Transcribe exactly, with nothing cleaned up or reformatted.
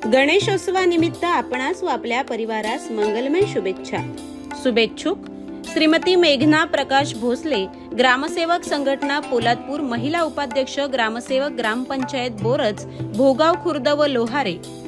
गणेशोत्सवानिमित्त आपणास व आपल्या परिवारास मंगलमय शुभेच्छा। शुभेच्छुक श्रीमती मेघना प्रकाश भोसले, ग्रामसेवक संघटना पोलादपूर, महिला उपाध्यक्ष ग्रामसेवक ग्रामपंचायत बोरज, भोगाव खुर्द व लोहारे।